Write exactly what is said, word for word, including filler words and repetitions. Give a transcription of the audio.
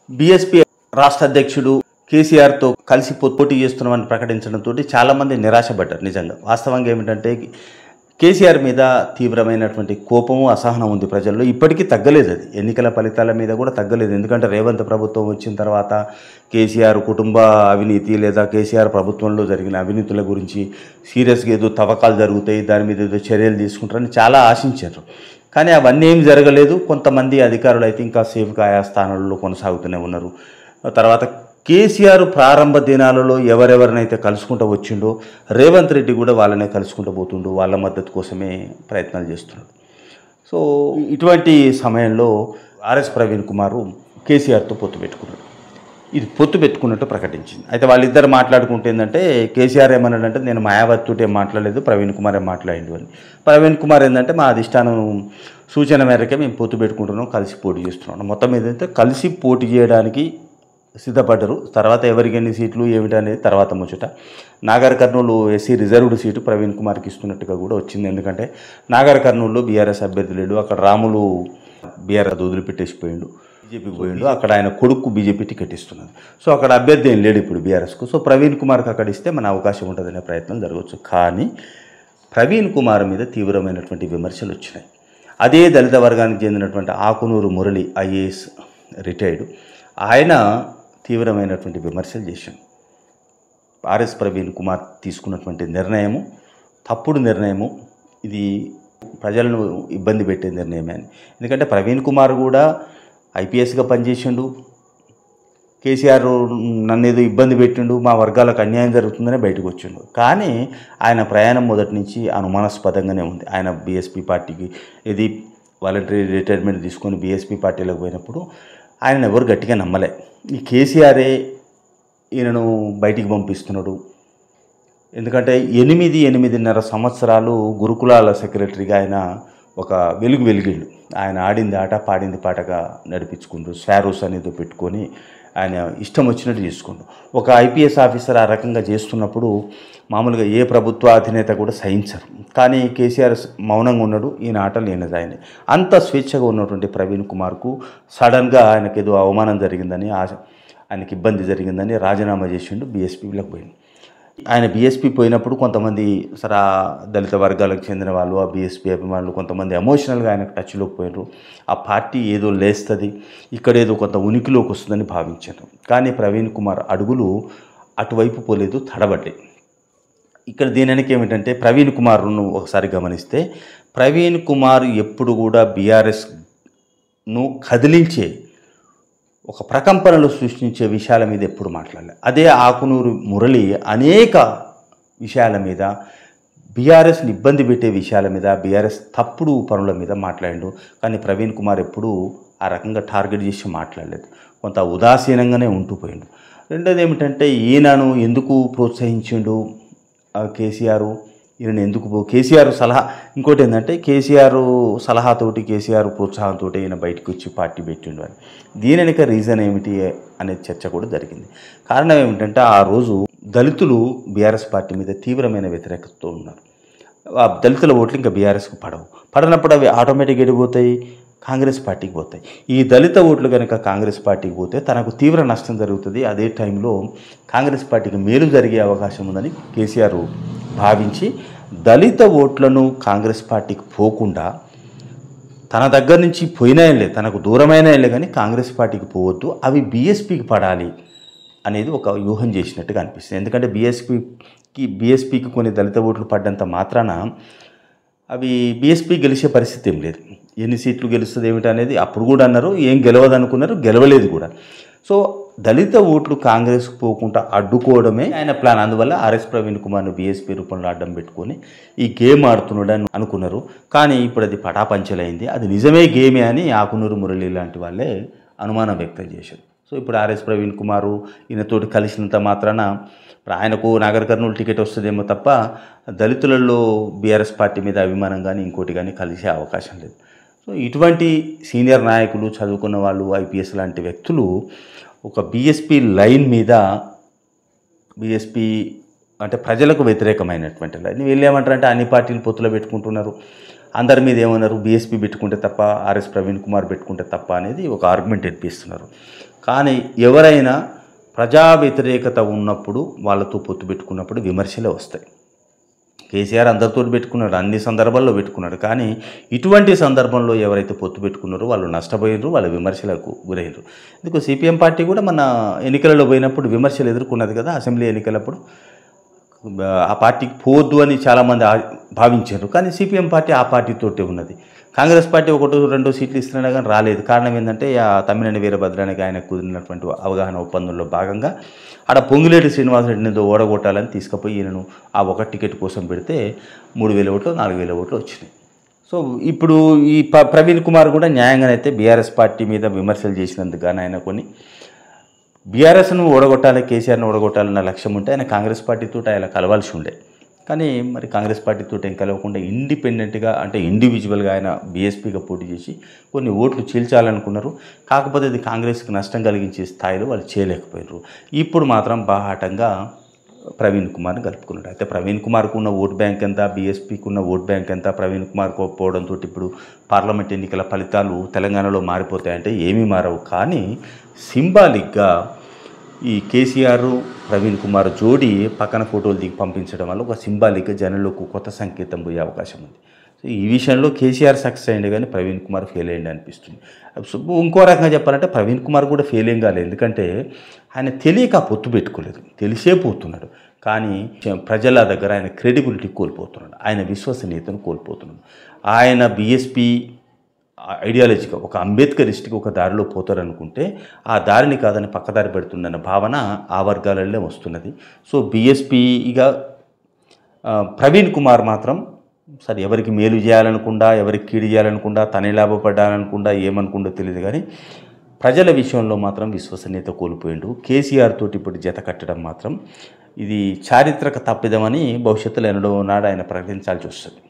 BSP రాష్ట్ర అధ్యక్షుడు కేసీఆర్తో కలిసి పోటీ చేస్తున్నామని ప్రకటించడంతో చాలామంది నిరాశపడ్డారు. నిజంగా వాస్తవంగా ఏమిటంటే కేసీఆర్ మీద తీవ్రమైనటువంటి కోపము అసహనం ఉంది ప్రజల్లో. ఇప్పటికీ తగ్గలేదు, అది ఎన్నికల ఫలితాల మీద కూడా తగ్గలేదు. ఎందుకంటే రేవంత్ ప్రభుత్వం వచ్చిన తర్వాత కేసీఆర్ కుటుంబ అవినీతి లేదా కేసీఆర్ ప్రభుత్వంలో జరిగిన అవినీతుల గురించి సీరియస్గా ఏదో తవ్వకాలు జరుగుతాయి, దాని మీద ఏదో చర్యలు తీసుకుంటారని చాలా ఆశించారు. కానీ అవన్నీ ఏం జరగలేదు. కొంతమంది అధికారులు అయితే ఇంకా సేఫ్గా ఆయా స్థానాలలో కొనసాగుతూనే ఉన్నారు. తర్వాత కేసీఆర్ ప్రారంభ దినాలలో ఎవరెవరినైతే కలుసుకుంటూ వచ్చిండో రేవంత్ రెడ్డి కూడా వాళ్ళనే కలుసుకుంటూ పోతుండు, వాళ్ళ మద్దతు కోసమే ప్రయత్నాలు చేస్తున్నాడు. సో ఇటువంటి సమయంలో ఆర్ఎస్ ప్రవీణ్ కుమార్ కేసీఆర్తో పొత్తు పెట్టుకున్నాడు. ఇది పొత్తు పెట్టుకున్నట్టు ప్రకటించింది. అయితే వాళ్ళిద్దరు మాట్లాడుకుంటే ఏంటంటే కేసీఆర్ ఏమన్నాడంటే నేను మాయావతితో ఏం మాట్లాడలేదు, ప్రవీణ్ కుమార్ ఏం మాట్లాడిండు అని. ప్రవీణ్ కుమార్ ఏంటంటే మా అధిష్టానం సూచన మేరకే మేము పొత్తు పెట్టుకుంటున్నాం, కలిసి పోటీ చేస్తున్నాం. మొత్తం ఏదైతే కలిసి పోటీ చేయడానికి సిద్ధపడ్డరు. తర్వాత ఎవరికి ఎన్ని సీట్లు ఏమిటి అనేది తర్వాత ముచ్చట. Nagarkurnool SC reserved seat Praveen కుమార్కి ఇస్తున్నట్టుగా కూడా వచ్చింది. ఎందుకంటే నాగర్ కర్నూలులో బీఆర్ఎస్ అభ్యర్థి లేడు, అక్కడ రాములు బీఆర్ఎస్ వదిలిపెట్టేసిపోయిండు, బీజేపీకి పోయిండు, అక్కడ ఆయన కొడుకు బీజేపీ టికెట్ ఇస్తున్నది. సో అక్కడ అభ్యర్థి ఏం లేడు ఇప్పుడు బీఆర్ఎస్కు. సో ప్రవీణ్ కుమార్కి అక్కడ ఇస్తే మన అవకాశం ఉంటుందనే ప్రయత్నం జరగవచ్చు. కానీ ప్రవీణ్ కుమార్ మీద తీవ్రమైనటువంటి విమర్శలు వచ్చినాయి. అదే దళిత వర్గానికి చెందినటువంటి ఆకునూరు మురళి ఐఏఎస్ రిటైర్డ్, ఆయన తీవ్రమైనటువంటి విమర్శలు చేశాడు. ఆర్ఎస్ ప్రవీణ్ కుమార్ తీసుకున్నటువంటి నిర్ణయము తప్పుడు నిర్ణయము, ఇది ప్రజలను ఇబ్బంది పెట్టే నిర్ణయమే అని. ఎందుకంటే ప్రవీణ్ కుమార్ కూడా ఐపీఎస్గా పనిచేసిండు, కేసీఆర్ నన్ను ఏదో ఇబ్బంది పెట్టిండు, మా వర్గాలకు అన్యాయం జరుగుతుందనే బయటకు వచ్చిండు. కానీ ఆయన ప్రయాణం మొదటి నుంచి అనుమానాస్పదంగానే ఉంది. ఆయన బీఎస్పీ పార్టీకి ఇది వాలంటరీ రిటైర్మెంట్ తీసుకొని బీఎస్పీ పార్టీలోకి పోయినప్పుడు ఆయన ఎవరు గట్టిగా నమ్మలే. ఈ కేసీఆరే ఈయనను బయటికి పంపిస్తున్నాడు. ఎందుకంటే ఎనిమిది ఎనిమిదిన్నర సంవత్సరాలు గురుకులాల సెక్రటరీగా ఆయన ఒక వెలుగు వెలిగిండు. ఆయన ఆడింది ఆట పాడింది పాటగా నడిపించుకుంటూ స్వారోస్ అనేది పెట్టుకొని ఆయన ఇష్టం వచ్చినట్టు చేసుకుంటూ ఒక ఐపీఎస్ ఆఫీసర్ ఆ రకంగా చేస్తున్నప్పుడు మామూలుగా ఏ ప్రభుత్వ అధినేత కూడా సహించరు. కానీ కేసీఆర్ మౌనంగా ఉన్నాడు, ఈయన ఆటలు ఈయనది ఆయన. అంత స్వేచ్ఛగా ఉన్నటువంటి ప్రవీణ్ కుమార్కు సడన్గా ఆయనకు ఏదో అవమానం జరిగిందని, ఆయనకి ఇబ్బంది జరిగిందని రాజీనామా చేసిండు, బీఎస్పీలోకి పోయింది. ఆయన బీఎస్పీ పోయినప్పుడు కొంతమంది సరే దళిత వర్గాలకు చెందిన వాళ్ళు, ఆ బీఎస్పీ అభిమానులు కొంతమంది ఎమోషనల్గా ఆయనకు టచ్లోకి పోయినారు. ఆ పార్టీ ఏదో లేస్తుంది, ఇక్కడేదో కొంత ఉనికిలోకి వస్తుందని భావించారు. కానీ ప్రవీణ్ కుమార్ అడుగులు అటువైపు పోలేదు, తడబడ్డాయి. ఇక్కడ దీనికి ఏమిటంటే ప్రవీణ్ కుమార్ను ఒకసారి గమనిస్తే ప్రవీణ్ కుమార్ ఎప్పుడు కూడా బీఆర్ఎస్ను కదిలించే ఒక ప్రకంపనలు సృష్టించే విషయాల మీద ఎప్పుడు మాట్లాడలేదు. అదే ఆకునూరు మురళి అనేక విషయాల మీద, బీఆర్ఎస్ని ఇబ్బంది పెట్టే విషయాల మీద, బీఆర్ఎస్ తప్పుడు పనుల మీద మాట్లాడిండు. కానీ ప్రవీణ్ కుమార్ ఎప్పుడూ ఆ రకంగా టార్గెట్ చేసి మాట్లాడలేదు, కొంత ఉదాసీనంగానే ఉంటూ పోయిండు. రెండోది ఏమిటంటే ఈయనను ఎందుకు ప్రోత్సహించిండు కేసీఆర్, ఈయన ఎందుకు కేసీఆర్ సలహా, ఇంకోటి ఏంటంటే కేసీఆర్ సలహాతోటి కేసీఆర్ ప్రోత్సాహంతో ఈయన బయటకు వచ్చి పార్టీ పెట్టిండు అని. దీని వెనుక రీజన్ ఏమిటి అనే చర్చ కూడా జరిగింది. కారణం ఏమిటంటే ఆ రోజు దళితులు బీఆర్ఎస్ పార్టీ మీద తీవ్రమైన వ్యతిరేకతతో ఉన్నారు. ఆ దళితుల ఓట్లు ఇంకా బీఆర్ఎస్కు పడవు, పడినప్పుడు అవి ఆటోమేటిక్గా ఎడిపోతాయి, కాంగ్రెస్ పార్టీకి పోతాయి. ఈ దళిత ఓట్లు కనుక కాంగ్రెస్ పార్టీకి పోతే తనకు తీవ్ర నష్టం జరుగుతుంది. అదే టైంలో కాంగ్రెస్ పార్టీకి మేలు జరిగే అవకాశం ఉందని కేసీఆర్ భావించి దళిత ఓట్లను కాంగ్రెస్ పార్టీకి పోకుండా తన దగ్గర నుంచి పోయినాయలే, తనకు దూరమైనాయలే కానీ కాంగ్రెస్ పార్టీకి పోవద్దు, అవి బీఎస్పీకి పడాలి అనేది ఒక వ్యూహం చేసినట్టుగా అనిపిస్తుంది. ఎందుకంటే బీఎస్పీకి బీఎస్పీకి కొన్ని దళిత ఓట్లు పడ్డంత మాత్రాన అవి బీఎస్పీ గెలిచే పరిస్థితి ఏం లేదు. ఎన్ని సీట్లు గెలుస్తుంది ఏమిటి అనేది అప్పుడు కూడా అన్నారు, ఏం గెలవదు అనుకున్నారు, గెలవలేదు కూడా. సో దళిత ఓట్లు కాంగ్రెస్కు పోకుండా అడ్డుకోవడమే ఆయన ప్లాన్. అందువల్ల ఆర్ఎస్ ప్రవీణ్ కుమార్ను బీఎస్పీ రూపంలో అడ్డం పెట్టుకొని ఈ గేమ్ ఆడుతున్నాడని అనుకున్నారు. కానీ ఇప్పుడు అది పటాపంచలైంది, అది నిజమే గేమే అని ఆకునూరు మురళి లాంటి వాళ్ళే అనుమానం వ్యక్తం చేశారు. సో ఇప్పుడు ఆర్ఎస్ ప్రవీణ్ కుమారు ఈయనతోటి కలిసినంత మాత్రాన ఆయనకు నాగర్ కర్నూలు టికెట్ వస్తుందేమో తప్ప దళితులలో బీఆర్ఎస్ పార్టీ మీద అభిమానం కానీ ఇంకోటి కానీ కలిసే అవకాశం లేదు. సో ఇటువంటి సీనియర్ నాయకులు, చదువుకున్న వాళ్ళు, ఐపీఎస్ లాంటి వ్యక్తులు ఒక బీఎస్పీ లైన్ మీద, బీఎస్పీ అంటే ప్రజలకు వ్యతిరేకమైనటువంటి లైన్ వీళ్ళు ఏమంటారంటే అన్ని పార్టీలు పొత్తులో పెట్టుకుంటున్నారు, అందరి మీద ఏమన్నారు బీఎస్పీ పెట్టుకుంటే తప్ప, ఆర్ఎస్ ప్రవీణ్ కుమార్ పెట్టుకుంటే తప్ప అనేది ఒక ఆర్గ్యుమెంట్ ఎత్తిస్తున్నారు. కానీ ఎవరైనా ప్రజా వ్యతిరేకత ఉన్నప్పుడు వాళ్ళతో పొత్తు పెట్టుకున్నప్పుడు విమర్శలే వస్తాయి. కేసీఆర్ అందరితో పెట్టుకున్నాడు, అన్ని సందర్భాల్లో పెట్టుకున్నాడు. కానీ ఇటువంటి సందర్భంలో ఎవరైతే పొత్తు పెట్టుకున్నారో వాళ్ళు నష్టపోయినారు, వాళ్ళ విమర్శలకు గురైనరు. ఎందుకు సిపిఎం పార్టీ కూడా మన ఎన్నికలలో పోయినప్పుడు విమర్శలు ఎదుర్కొన్నది కదా. అసెంబ్లీ ఎన్నికలప్పుడు ఆ పార్టీకి పోవద్దు అని చాలామంది భావించారు. కానీ సిపిఎం పార్టీ ఆ పార్టీతోటే ఉన్నది. కాంగ్రెస్ పార్టీ ఒకటో రెండో సీట్లు ఇస్తున్నా కానీ రాలేదు. కారణం ఏంటంటే ఆ తమ్మినేని వీరభద్రానికి ఆయన కుదిరినటువంటి అవగాహన ఒప్పందంలో భాగంగా ఆడ పొంగులేటి శ్రీనివాసరెడ్డిని ఓడగొట్టాలని తీసుకుపోయి ఈయనను ఆ ఒక టికెట్ కోసం పెడితే మూడు వేల ఓట్లు నాలుగు వేల ఓట్లు వచ్చినాయి. సో ఇప్పుడు ఈ ప ప్రవీణ్ కుమార్ కూడా న్యాయంగానైతే బీఆర్ఎస్ పార్టీ మీద విమర్శలు చేసినందుకు కానీ ఆయన కొన్ని బీఆర్ఎస్ను ఓడగొట్టాలి, కేసీఆర్ను ఓడగొట్టాలన్న లక్ష్యం ఉంటే ఆయన కాంగ్రెస్ పార్టీతో ఆయన కలవాల్సి ఉండే. కానీ మరి కాంగ్రెస్ పార్టీతో ఏం కలవకుండా ఇండిపెండెంట్గా అంటే ఇండివిజువల్గా ఆయన బీఎస్పీగా పోటీ చేసి కొన్ని ఓట్లు చీల్చాలనుకున్నారు. కాకపోతే ఇది కాంగ్రెస్కి నష్టం కలిగించే స్థాయిలో వాళ్ళు చేయలేకపోయినారు. ఇప్పుడు మాత్రం బాహాటంగా ప్రవీణ్ కుమార్ని కలుపుకున్నాడు. అయితే ప్రవీణ్ కుమార్కు ఉన్న ఓట్ బ్యాంక్ ఎంత, బీఎస్పీకి ఉన్న ఓట్ బ్యాంక్ ఎంత, ప్రవీణ్ కుమార్కు పోవడంతో ఇప్పుడు పార్లమెంట్ ఎన్నికల ఫలితాలు తెలంగాణలో మారిపోతాయంటే ఏమీ మారవు. కానీ సింబాలిక్గా ఈ కేసీఆర్ ప్రవీణ్ కుమార్ జోడీ పక్కన ఫోటోలు దిగి పంపించడం వల్ల ఒక సింబాలిక్గా జనంలోకి కొత్త సంకేతం పోయే అవకాశం ఉంది. సో ఈ విషయంలో కేసీఆర్ సక్సెస్ అయ్యింది కానీ ప్రవీణ్ కుమార్ ఫెయిల్ అయ్యింది అనిపిస్తుంది. ఇంకో రకంగా చెప్పాలంటే ప్రవీణ్ కుమార్ కూడా ఫెయిల్ ఏం కాలేదు. ఎందుకంటే ఆయన తెలియక పొత్తు పెట్టుకోలేదు, తెలిసే పోతున్నాడు. కానీ ప్రజల దగ్గర ఆయన క్రెడిబిలిటీ కోల్పోతున్నాడు, ఆయన విశ్వసనీయతను కోల్పోతున్నాడు. ఆయన బీఎస్పీ ఐడియాలజీగా ఒక అంబేద్కరిస్ట్కి ఒక దారిలో పోతారనుకుంటే ఆ దారిని కాదని పక్కదారి పెడుతుందన్న భావన ఆ వర్గాలలో వస్తున్నది. సో బీఎస్పీగా ప్రవీణ్ కుమార్ మాత్రం సరే ఎవరికి మేలు చేయాలనుకుండా, ఎవరికి కీడు చేయాలనుకుండా, తనే లాభపడాలనుకుండా ఏమనుకుంటో తెలియదు. కానీ ప్రజల విషయంలో మాత్రం విశ్వసనీయత కోల్పోయిండు. కేసీఆర్ తోటి ఇప్పుడు జత కట్టడం మాత్రం ఇది చారిత్రక తప్పిదమని భవిష్యత్తులో ఎన్నడో నాడు ఆయన ప్రకటించాల్సి వస్తుంది.